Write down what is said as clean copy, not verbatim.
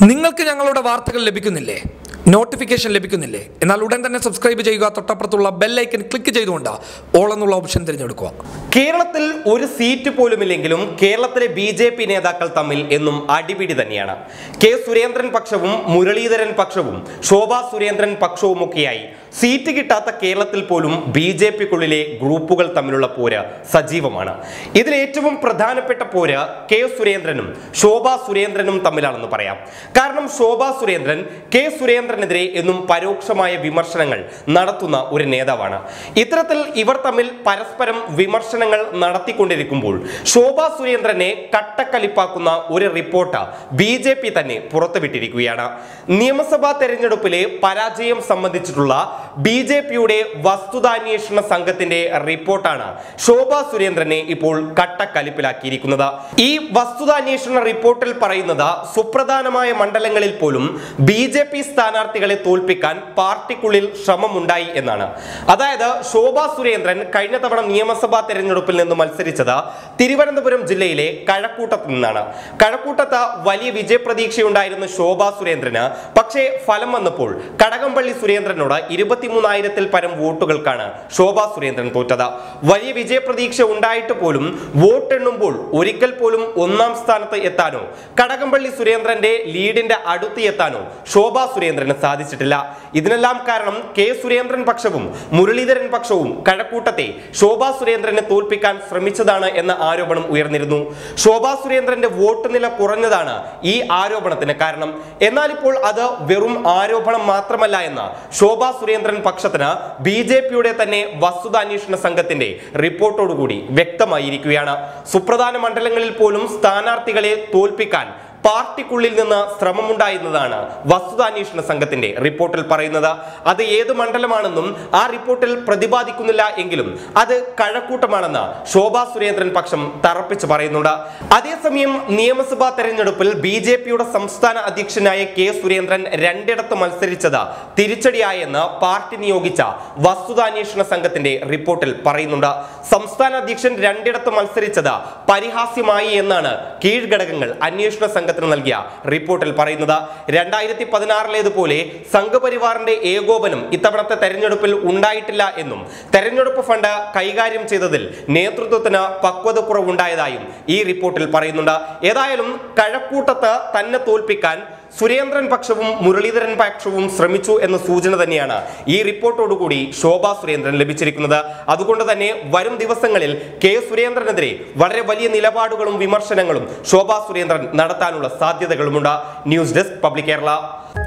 നിങ്ങൾക്ക് ഞങ്ങളുടെ വാർത്തകൾ ലഭിക്കുന്നില്ലേ? നോട്ടിഫിക്കേഷൻ ലഭിക്കുന്നില്ലേ? എന്നാൽ ഉടൻ തന്നെ സബ്സ്ക്രൈബ് ചെയ്യുക. തൊട്ടപ്പുറത്തുള്ള ബെൽ ഐക്കൺ ക്ലിക്ക് ചെയ്തുകൊണ്ട് ഓൾ എന്നുള്ള ഓപ്ഷൻ തിരഞ്ഞെടുക്കുക. കേരളത്തിൽ ഒരു സീറ്റ് പോലുമില്ലെങ്കിലും കേരളത്തിലെ BJP നേതാക്കൾ തമ്മിൽ എന്നും അടിപിടി തന്നെയാണ്. കെ സുരേന്ദ്രൻ പക്ഷവും മുരളീധരൻ പക്ഷവും ശോഭാ സുരേന്ദ്രൻ പക്ഷവുമൊക്കെയായി സീറ്റ് കിട്ടാത്ത കേരളത്തിൽ പോലും BJPക്കുള്ളിലെ ഗ്രൂപ്പുകൾ തമ്മിലുള്ള പോര് സജീവമാണ്. ഇതിൽ ഏറ്റവും പ്രധാനപ്പെട്ട പോര് കെ സുരേന്ദ്രനും ശോഭാ സുരേന്ദ്രനും തമ്മിലാണെന്ന് പറയാം. കാരണം ശോഭാ സുരേന്ദ്രൻ കെ സുരേന്ദ്രനെതിരെ എന്നും പരോക്ഷമായ വിമർശനങ്ങൾ നടത്തുന്ന ഒരു നേതാവാണ്. ഇത്തരത്തിൽ ഇവർ തമ്മിൽ പരസ്പരം വിമർശനങ്ങൾ നടത്തിക്കൊണ്ടിരിക്കുമ്പോൾ ശോഭാ സുരേന്ദ്രനെ കട്ടക്കലിപ്പാക്കുന്ന ഒരു റിപ്പോർട്ട് BJP തന്നെ പുറത്തുവിട്ടിരിക്കുകയാണ്. നിയമസഭാ തെരഞ്ഞെടുപ്പിലെ പരാജയം സംബന്ധിച്ചിട്ടുള്ള BJPയുടെ വസ്തുതാന്വേഷണ സംഘത്തിന്റെ റിപ്പോർട്ടാണ് ശോഭാ സുരേന്ദ്രനെ ഇപ്പോൾ കട്ടക്കലിപ്പിലാക്കിയിരിക്കുന്നത്. ഈ വസ്തുതാന്വേഷണ റിപ്പോർട്ടിൽ പറയുന്നത് സുപ്രധാനമായ മണ്ഡലങ്ങളിൽ പോലും BJP സ്ഥാനാർത്ഥികളെ തോൽപ്പിക്കാൻ പാർട്ടിക്കുള്ളിൽ ശ്രമമുണ്ടായി എന്നാണ്. അതായത് ശോഭാ സുരേന്ദ്രൻ കഴിഞ്ഞ തവണ നിയമസഭാ തെരഞ്ഞെടുപ്പിൽ നിന്ന് മത്സരിച്ചത് തിരുവനന്തപുരം ജില്ലയിലെ കഴക്കൂട്ടത്ത് നിന്നാണ്. കഴക്കൂട്ടത്ത് വലിയ വിജയപ്രതീക്ഷയുണ്ടായിരുന്ന ശോഭാ സുരേന്ദ്രന് പക്ഷേ ഫലം വന്നപ്പോൾ കടകംപള്ളി സുരേന്ദ്രനോട് 23,000-ൽ പരം വോട്ടുകൾക്കാണ് ശോഭാ സുരേന്ദ്രൻ തോറ്റത്. വലിയ വിജയപ്രതീക്ഷ ഉണ്ടായിട്ട് പോലും വോട്ടെണ്ണുമ്പോൾ ഒരിക്കൽ പോലും ഒന്നാം സ്ഥാനത്ത് എത്താനോ കടകംപള്ളി സുരേന്ദ്രന്റെ ലീഡിന്റെ അടുത്ത് എത്താനോ ശോഭാ സുരേന്ദ്രന് സാധിച്ചിട്ടില്ല. ഇതിനെല്ലാം കാരണം കെ സുരേന്ദ്രൻ പക്ഷവും മുരളീധരൻ പക്ഷവും കഴക്കൂട്ടത്തെ ശോഭാ സുരേന്ദ്രനെ തോൽപ്പിക്കാൻ ശ്രമിച്ചതാണ് എന്ന ആരോപണം ഉയർന്നിരുന്നു. ശോഭാ സുരേന്ദ്രന്റെ വോട്ട് നില കുറഞ്ഞതാണ് ഈ ആരോപണത്തിന് കാരണം. എന്നാൽ ഇപ്പോൾ അത് വെറും ആരോപണം മാത്രമല്ല എന്ന ശോഭാ സുരേന്ദ്രൻ പക്ഷത്തിന് BJPയുടെ തന്നെ വസ്തുതാന്വേഷണ സംഘത്തിന്റെ റിപ്പോർട്ടോടുകൂടി വ്യക്തമായിരിക്കുകയാണ്. സുപ്രധാന മണ്ഡലങ്ങളിൽ പോലും സ്ഥാനാർത്ഥികളെ തോൽപ്പിക്കാൻ പാർട്ടിക്കുള്ളിൽ നിന്ന് ശ്രമമുണ്ടായിരുന്നതാണ് വസ്തുതാന്വേഷണ സംഘത്തിന്റെ റിപ്പോർട്ടിൽ പറയുന്നത്. അത് ഏത് മണ്ഡലമാണെന്നും ആ റിപ്പോർട്ടിൽ പ്രതിപാദിക്കുന്നില്ല എങ്കിലും അത് കഴക്കൂട്ടമാണെന്ന് ശോഭാ സുരേന്ദ്രൻ പക്ഷം തറപ്പിച്ച് പറയുന്നുണ്ട്. അതേസമയം നിയമസഭാ തെരഞ്ഞെടുപ്പിൽ BJPയുടെ സംസ്ഥാന അധ്യക്ഷനായ കെ സുരേന്ദ്രൻ രണ്ടിടത്ത് മത്സരിച്ചത് തിരിച്ചടിയായെന്ന് പാർട്ടി നിയോഗിച്ച വസ്തുതാന്വേഷണ സംഘത്തിന്റെ റിപ്പോർട്ടിൽ പറയുന്നുണ്ട്. സംസ്ഥാന അധ്യക്ഷൻ രണ്ടിടത്ത് മത്സരിച്ചത് പരിഹാസ്യമായി എന്നാണ് കീഴ്ഘടകങ്ങൾ അന്വേഷണ സംഘത്തിന് നൽകിയ റിപ്പോർട്ടിൽ പറയുന്നത്. 2016-ലേതുപോലെ സംഘപരിവാറിന്റെ ഏകോപനം ഇത്തവണത്തെ തെരഞ്ഞെടുപ്പിൽ ഉണ്ടായിട്ടില്ല എന്നും തെരഞ്ഞെടുപ്പ് ഫണ്ട് കൈകാര്യം ചെയ്തതിൽ നേതൃത്വത്തിന് പക്വത കുറവുണ്ടായതായും ഈ റിപ്പോർട്ടിൽ പറയുന്നുണ്ട്. ഏതായാലും കഴക്കൂട്ടത്ത് തന്നെ തോൽപ്പിക്കാൻ സുരേന്ദ്രൻ പക്ഷവും മുരളീധരൻ പക്ഷവും ശ്രമിച്ചു എന്ന സൂചന തന്നെയാണ് ഈ റിപ്പോർട്ടോടുകൂടി ശോഭാ സുരേന്ദ്രൻ ലഭിച്ചിരിക്കുന്നത്. അതുകൊണ്ട് തന്നെ വരും ദിവസങ്ങളിൽ കെ സുരേന്ദ്രനെതിരെ വളരെ വലിയ നിലപാടുകളും വിമർശനങ്ങളും ശോഭാ സുരേന്ദ്രൻ നടത്താനുള്ള സാധ്യതകളുമുണ്ട്. News desk public Kerala.